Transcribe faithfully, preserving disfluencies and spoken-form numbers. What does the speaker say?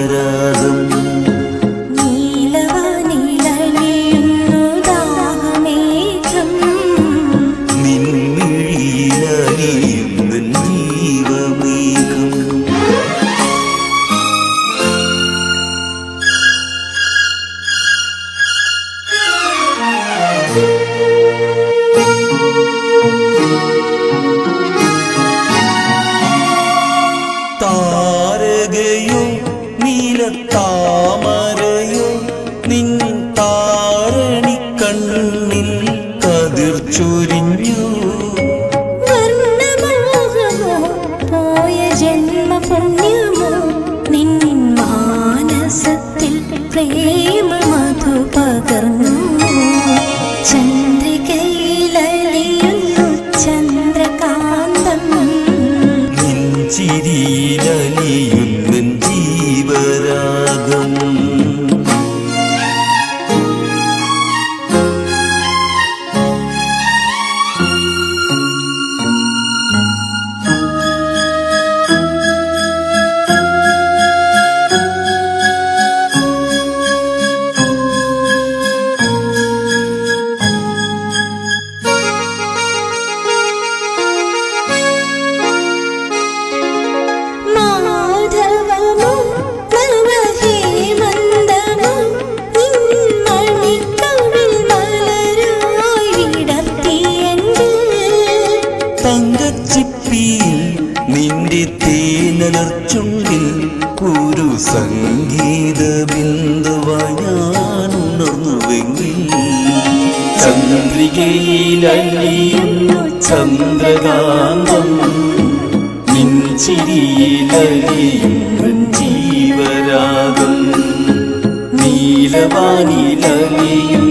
ജീവരാഗം നീലവാനിലലിയുന്നു ദാഹമേഘം നിൻമിഴിയിലലിയുന്നു ജീവമേഘം താരകയോ നീലത്താമരയോ നിൻ താരണി കണ്ണിൽ കതിർ ചൊരിഞ്ഞു വർണ്ണമോഹമോ പോയ ജന്മപുണ്യമോ നിൻ മാനസത്തിൽ പ്രേമമധു പകർന്നു ചന്ദ്രികയിലലിയുന്നു ചന്ദ്രകാന്തം ചിരിയിലലിയുന്നു ജീവരാഗം നിന്റെ തേനലർച്ചുണ്ടിൽ ഒരു സംഗീത ബിന്ദുവായി ഞാൻ ഉണർന്നുവെങ്കിൽ ചന്ദ്രികയിലലിയുന്നു ചന്ദ്രകാന്തം നിൻ ചിരിയിലലിയുന്നു ജീവരാഗം നീലവാനിലലിയുന്നു